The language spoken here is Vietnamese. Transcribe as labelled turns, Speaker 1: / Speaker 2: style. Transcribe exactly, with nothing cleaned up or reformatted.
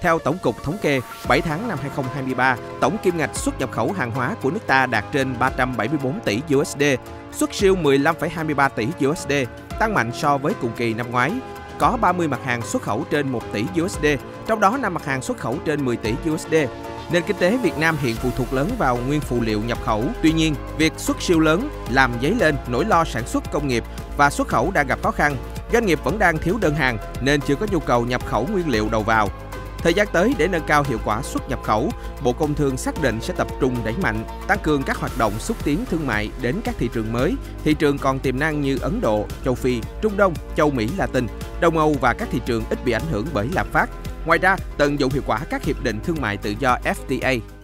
Speaker 1: Theo Tổng cục Thống kê, bảy tháng năm hai không hai ba, tổng kim ngạch xuất nhập khẩu hàng hóa của nước ta đạt trên ba trăm bảy mươi tư tỷ đô la, xuất siêu mười lăm phẩy hai mươi ba tỷ đô la, tăng mạnh so với cùng kỳ năm ngoái. Có ba mươi mặt hàng xuất khẩu trên một tỷ đô la, trong đó năm mặt hàng xuất khẩu trên mười tỷ đô la. Nền kinh tế Việt Nam hiện phụ thuộc lớn vào nguyên phụ liệu nhập khẩu. Tuy nhiên, việc xuất siêu lớn làm dấy lên nỗi lo sản xuất công nghiệp và xuất khẩu đang gặp khó khăn. Doanh nghiệp vẫn đang thiếu đơn hàng nên chưa có nhu cầu nhập khẩu nguyên liệu đầu vào. Thời gian tới, để nâng cao hiệu quả xuất nhập khẩu, Bộ Công Thương xác định sẽ tập trung đẩy mạnh, tăng cường các hoạt động xúc tiến thương mại đến các thị trường mới, thị trường còn tiềm năng như Ấn Độ, châu Phi, Trung Đông, châu Mỹ Latin, Đông Âu và các thị trường ít bị ảnh hưởng bởi lạm phát. Ngoài ra, tận dụng hiệu quả các hiệp định thương mại tự do F T A.